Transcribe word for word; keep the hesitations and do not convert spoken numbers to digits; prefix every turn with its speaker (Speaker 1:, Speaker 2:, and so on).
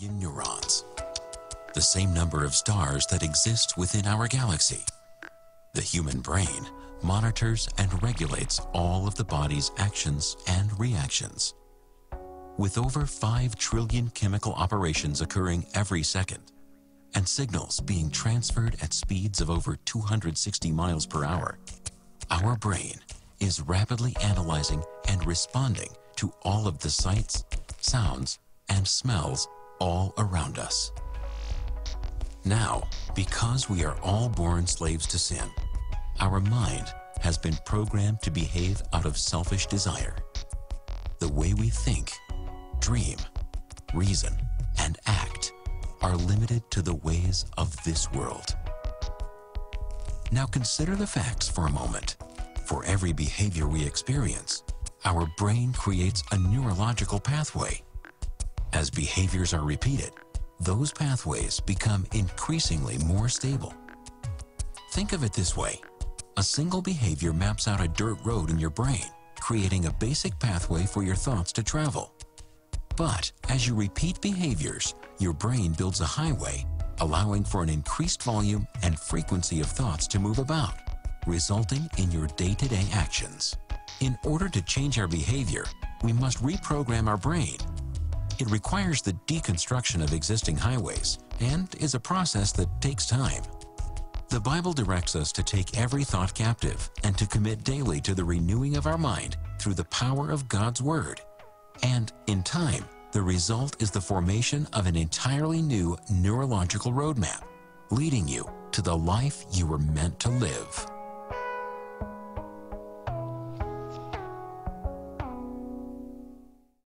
Speaker 1: billion neurons, the same number of stars that exist within our galaxy. The human brain monitors and regulates all of the body's actions and reactions. With over five trillion chemical operations occurring every second, and signals being transferred at speeds of over two hundred sixty miles per hour, our brain is rapidly analyzing and responding to all of the sights, sounds, and smells all around us. Now, because we are all born slaves to sin, our mind has been programmed to behave out of selfish desire. The way we think, dream, reason, and act are limited to the ways of this world. Now consider the facts for a moment. For every behavior we experience, our brain creates a neurological pathway. As behaviors are repeated, those pathways become increasingly more stable. Think of it this way. A single behavior maps out a dirt road in your brain, creating a basic pathway for your thoughts to travel. But as you repeat behaviors, your brain builds a highway, allowing for an increased volume and frequency of thoughts to move about, resulting in your day-to-day actions. In order to change our behavior, we must reprogram our brain. It requires the deconstruction of existing highways and is a process that takes time. The Bible directs us to take every thought captive and to commit daily to the renewing of our mind through the power of God's Word. And in time, the result is the formation of an entirely new neurological roadmap, leading you to the life you were meant to live.